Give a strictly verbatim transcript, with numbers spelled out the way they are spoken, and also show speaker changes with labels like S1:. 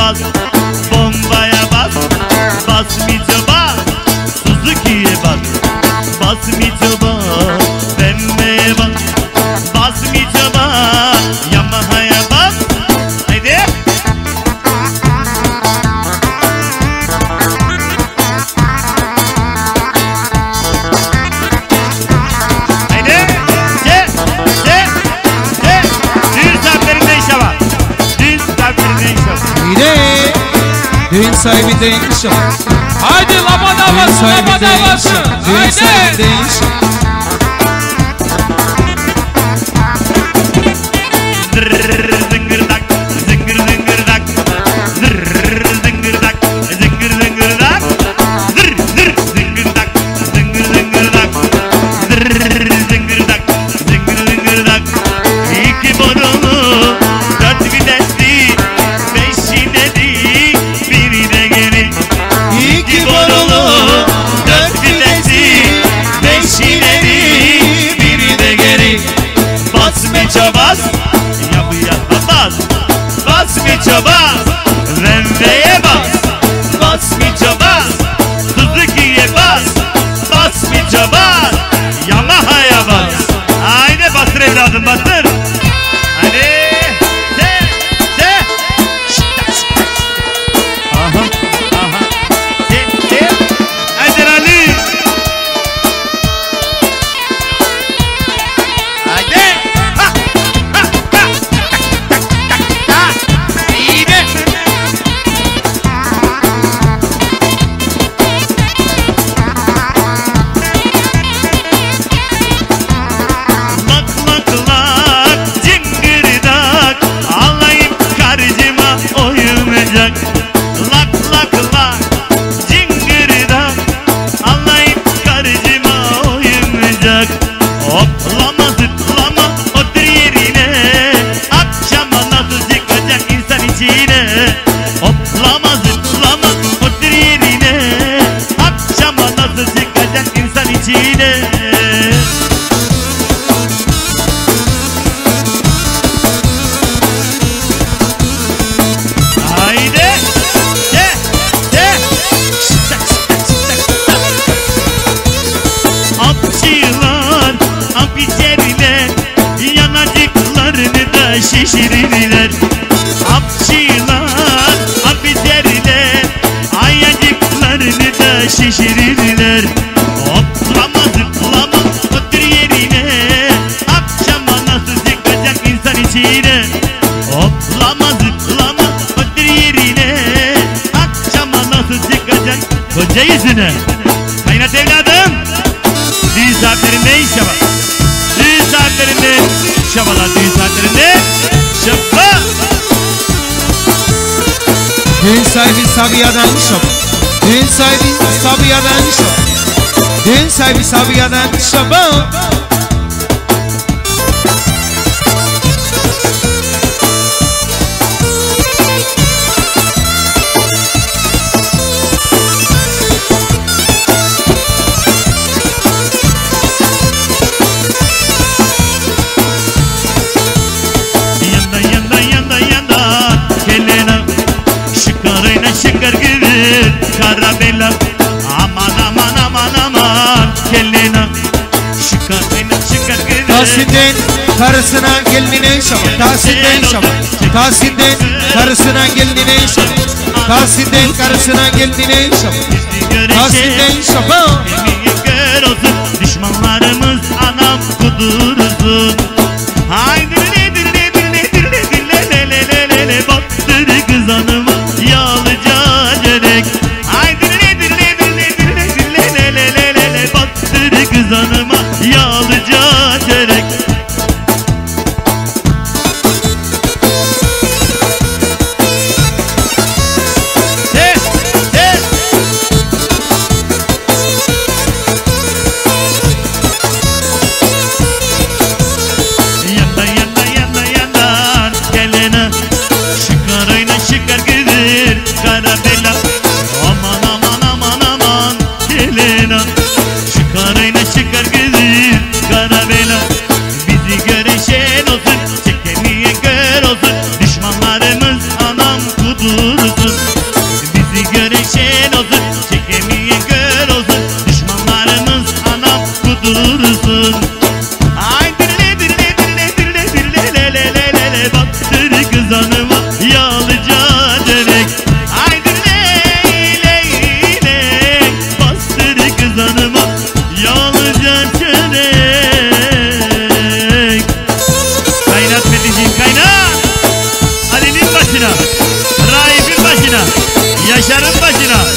S1: bas, bombaya bas, bas mico bas, Suzuki'ye bas, bas mico bas, B M W'ye bas, bas mico bas, Yamaha'ya bas. Haydi. Haydi. Ce, ce, ce. Düğün saatlerinde inşallah. Düğün saatlerinde inşallah.
S2: Haydi. Düğün sahibi de inşallah.
S3: Haydi lapa davası, lapa davası.
S2: Düğün sahibi de inşallah.
S1: Zıngırdak, zıngır zıngırdak, zırr zıngırdak, zıngır zıngırdak, zır zır zıngırdak, zıngır zıngırdak, zırr zıngırdak, zıngır zıngırdak. İki borulu, dört vitesli, beşine değil, biri de geri. İki borulu, dört vitesli, beşine değil, biri de geri. Bas meço bas. Bas, bas miço bas, B M W'ye bas, bas miço bas, Suzuki'ye bas, bas miço bas, Yamaha'ya bas. Haydi bastır evladım bastır. Hadi, de, de. Aha, aha, de, de. Haydi Ali. Haydi. Ha, ha, ha. Lak lak lak, cingırdak, alayım karıcıma oyuncak. Hoplama zıplama otur yerine, akşama nasıl çıkacak insan içine. Hoplama zıplama otur yerine, akşama nasıl çıkacak insan içine. Şişirirler hapçılar, hapizerler, ayacıklarını da şişirirler. Hoplama zıplama otur yerine, akşama nasıl çıkacak insan içine. Hoplama zıplama otur yerine, akşama nasıl çıkacak koca yüzüne. Kaynat evladım, düğün saatlerinde inşallah. Düğün saatlerinde şabalar, düğün saatlerinde şaba.
S2: Düğün sahibi Sabiha'dan şaba. Düğün sahibi Sabiha'dan şaba. Düğün sahibi Sabiha'dan şaba.
S1: Karabela, aman aman aman aman kelena, şıkarına şıkar gülü.
S2: Tahsin'den karısına gelinine şaba. Tahsin'den şaba. Tahsin'den karısına gelinine şaba. Tahsin'den karısına gelinine şaba. Tahsin'den şaba.
S1: Gör olsun düşmanlarımız anam kudursun. Haydi nedir nedir nedir nedir le le le le le le baktır kız hanıma yağlıca dönek. Haydi nedir nedir nedir nedir le le le le le le baktır kız hanıma yağlıca dönek. Yanda yanda Yaşar'ın başına.